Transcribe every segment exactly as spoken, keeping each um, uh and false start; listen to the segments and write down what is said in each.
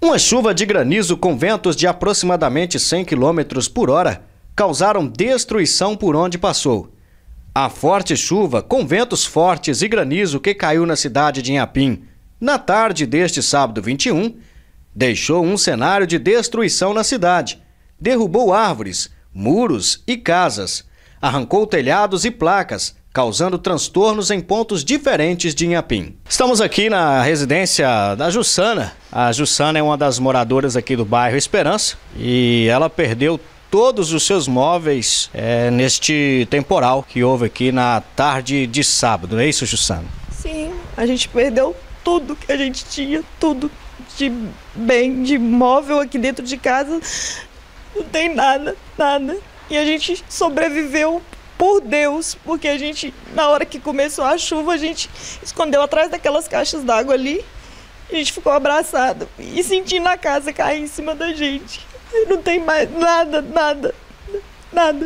Uma chuva de granizo com ventos de aproximadamente cem quilômetros por hora causaram destruição por onde passou. A forte chuva, com ventos fortes e granizo que caiu na cidade de Inhapim na tarde deste sábado vinte e um, deixou um cenário de destruição na cidade. Derrubou árvores, muros e casas, arrancou telhados e placas, causando transtornos em pontos diferentes de Inhapim. Estamos aqui na residência da Jussana. A Jussana é uma das moradoras aqui do bairro Esperança e ela perdeu todos os seus móveis é, neste temporal que houve aqui na tarde de sábado, não é isso, Jussana? Sim, a gente perdeu tudo que a gente tinha, tudo de bem, de móvel aqui dentro de casa, não tem nada, nada. E a gente sobreviveu por Deus, porque a gente, na hora que começou a chuva, a gente escondeu atrás daquelas caixas d'água ali, a gente ficou abraçado e sentindo a casa cair em cima da gente. Não tem mais nada, nada, nada.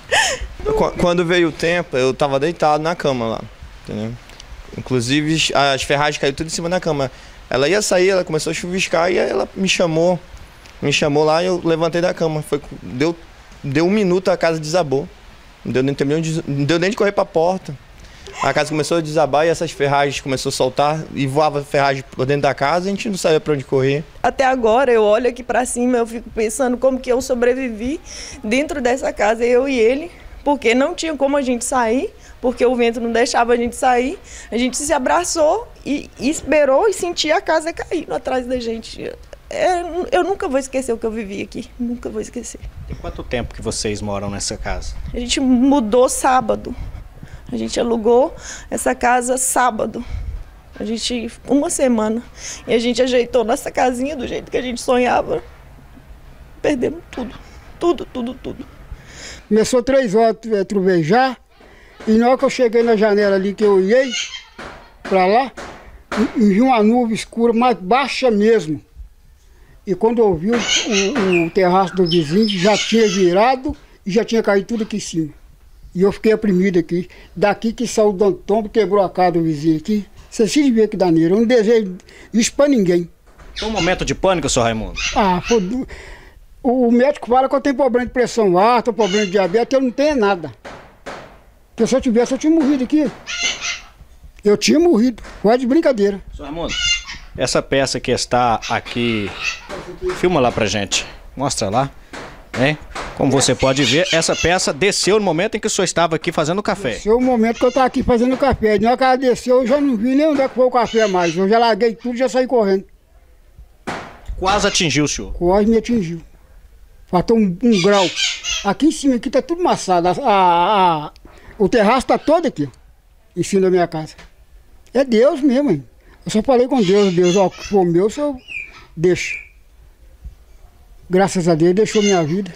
Quando veio o tempo, eu tava deitado na cama lá, entendeu? Inclusive, as ferragens caíram tudo em cima da cama. Ela ia sair, ela começou a chuviscar e ela me chamou, me chamou lá e eu levantei da cama. Foi, deu, deu um minuto, a casa desabou. Não deu nem, não deu nem de correr para a porta. A casa começou a desabar e essas ferragens começou a soltar e voava ferragem por dentro da casa e a gente não sabia para onde correr. Até agora eu olho aqui para cima, eu fico pensando como que eu sobrevivi dentro dessa casa, eu e ele, porque não tinha como a gente sair, porque o vento não deixava a gente sair. A gente se abraçou e, e esperou e sentia a casa caindo atrás da gente. É, eu nunca vou esquecer o que eu vivi aqui, nunca vou esquecer. Tem quanto tempo que vocês moram nessa casa? A gente mudou sábado, a gente alugou essa casa sábado, a gente, uma semana, e a gente ajeitou nossa casinha do jeito que a gente sonhava, perdemos tudo, tudo, tudo, tudo. Começou três horas a trovejar, e na hora que eu cheguei na janela ali, que eu olhei para lá, e vi uma nuvem escura, mais baixa mesmo. E quando eu vi o, o, o terraço do vizinho, já tinha virado e já tinha caído tudo aqui em cima. E eu fiquei oprimido aqui. Daqui que saiu o tombo, quebrou a casa do vizinho aqui. Você se vê que daneiro. Eu não desejo isso pra ninguém. Foi um momento de pânico, senhor Raimundo? Ah, foi, o, o médico fala que eu tenho problema de pressão alta, problema de diabetes, eu não tenho nada. Porque se eu tivesse, eu tinha morrido aqui. Eu tinha morrido. Foi de brincadeira. Senhor Raimundo, essa peça que está aqui, filma lá pra gente, mostra lá, né? Como você pode ver, essa peça desceu no momento em que o senhor estava aqui fazendo café. Desceu no momento que eu estava aqui fazendo café. Na hora que ela desceu, eu já não vi nem onde é que foi o café mais. Eu já larguei tudo e já saí correndo. Quase atingiu o senhor? Quase me atingiu. Faltou um, um grau. Aqui em cima aqui tá tudo amassado. A, a, a, o terraço tá todo aqui, em cima da minha casa. É Deus mesmo, hein? Eu só falei com Deus, Deus, ó, o que for meu, eu deixo. Graças a Deus, deixou minha vida.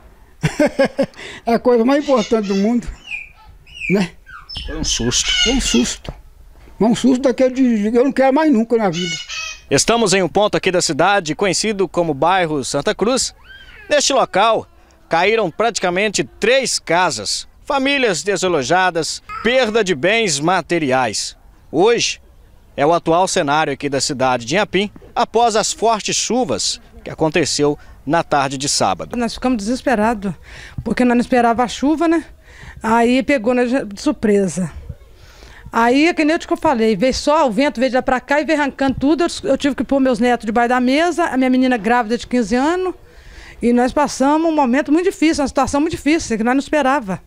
É a coisa mais importante do mundo, né? Foi um susto. Foi um susto. Foi um susto daquele de eu não quero mais nunca na vida. Estamos em um ponto aqui da cidade, conhecido como bairro Santa Cruz. Neste local, caíram praticamente três casas, famílias desalojadas, perda de bens materiais. Hoje, é o atual cenário aqui da cidade de Inhapim, após as fortes chuvas que aconteceu na tarde de sábado. Nós ficamos desesperados, porque nós não esperava a chuva, né? Aí pegou de surpresa. Aí, que nem eu te falei, veio só o vento, veio de lá pra cá e veio arrancando tudo. Eu, eu tive que pôr meus netos debaixo da mesa, a minha menina grávida de quinze anos, e nós passamos um momento muito difícil, uma situação muito difícil, que nós não esperava.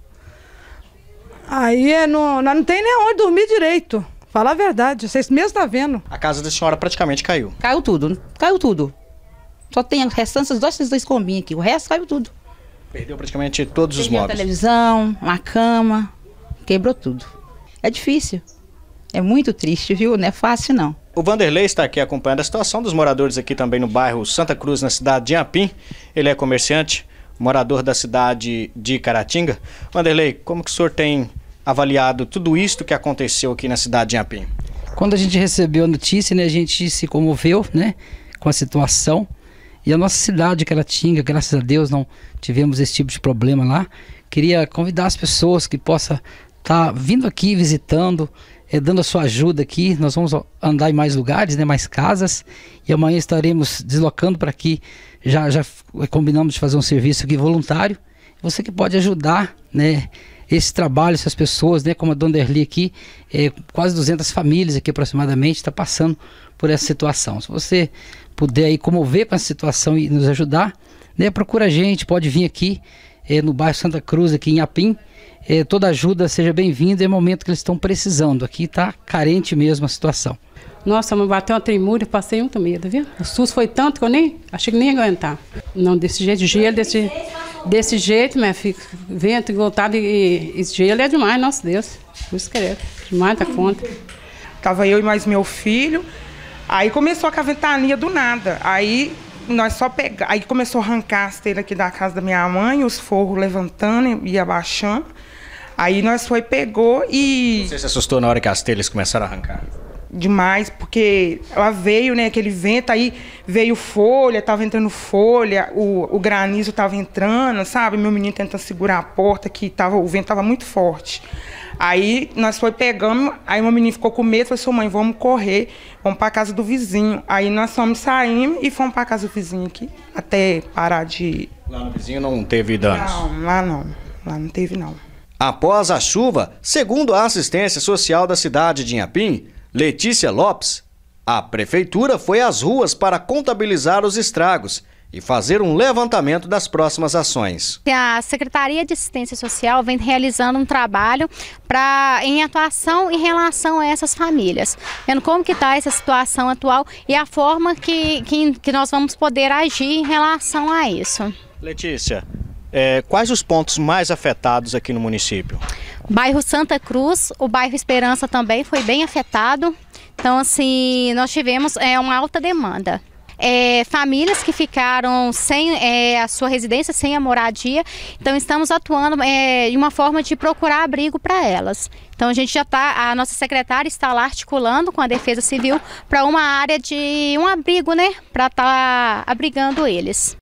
Aí não, nós não tem nem onde dormir direito. Falar a verdade, vocês mesmo estão vendo. A casa da senhora praticamente caiu. Caiu tudo, caiu tudo. Só tem as restantes dois, esses dois combinhos aqui, o resto caiu tudo. Perdeu praticamente todos Perdeu os móveis. a televisão, uma cama, quebrou tudo. É difícil, é muito triste, viu? Não é fácil não. O Vanderlei está aqui acompanhando a situação dos moradores aqui também no bairro Santa Cruz, na cidade de Inhapim. Ele é comerciante, morador da cidade de Caratinga. Vanderlei, como que o senhor tem avaliado tudo isto que aconteceu aqui na cidade de Inhapim? Quando a gente recebeu a notícia, né, a gente se comoveu, né, com a situação. E a nossa cidade, Caratinga, graças a Deus não tivemos esse tipo de problema lá. Queria convidar as pessoas que possam estar vindo aqui visitando, é, dando a sua ajuda aqui. Nós vamos andar em mais lugares, né, mais casas, e amanhã estaremos deslocando para aqui. Já, já combinamos de fazer um serviço aqui voluntário. Você que pode ajudar, né, esse trabalho, essas pessoas, né, como a Dona Derli aqui, é, quase duzentas famílias aqui aproximadamente, está passando por essa situação. Se você puder aí comover com essa situação e nos ajudar, né, procura a gente, pode vir aqui é, no bairro Santa Cruz, aqui em Apim. É, toda ajuda seja bem-vinda, é o momento que eles estão precisando. Aqui está carente mesmo a situação. Nossa, me bateu uma tremura e passei muito medo, viu? O susto foi tanto que eu nem achei que nem ia aguentar. Não, desse jeito, gelo, desse, desse jeito, minha filha, vento, voltado e, e gelo é demais, nosso Deus. Por isso que é demais da conta. Tava eu e mais meu filho, aí começou com a ventania do nada. Aí nós só pega, aí começou a arrancar as telhas aqui da casa da minha mãe, os forros levantando e abaixando. Aí nós foi, pegou e... Você se assustou na hora que as telhas começaram a arrancar? Demais, porque ela veio, né, aquele vento, aí veio folha, tava entrando folha, o, o granizo tava entrando, sabe? Meu menino tentando segurar a porta, que tava, o vento tava muito forte. Aí nós foi pegando, aí meu menino ficou com medo, falou assim, mãe, vamos correr, vamos para casa do vizinho. Aí nós fomos saindo e fomos para casa do vizinho aqui, até parar de... Lá no vizinho não teve danos? Não, lá não, lá não teve não. Após a chuva, segundo a assistência social da cidade de Inhapim, Letícia Lopes, a prefeitura foi às ruas para contabilizar os estragos e fazer um levantamento das próximas ações. A Secretaria de Assistência Social vem realizando um trabalho pra, em atuação em relação a essas famílias, vendo como que está essa situação atual e a forma que, que, que nós vamos poder agir em relação a isso. Letícia, é, quais os pontos mais afetados aqui no município? Bairro Santa Cruz, o bairro Esperança também foi bem afetado. Então, assim, nós tivemos é, uma alta demanda. É, famílias que ficaram sem é, a sua residência, sem a moradia. Então, estamos atuando é, de uma forma de procurar abrigo para elas. Então, a gente já está, a nossa secretária está lá articulando com a Defesa Civil para uma área de um abrigo, né, para estar abrigando eles.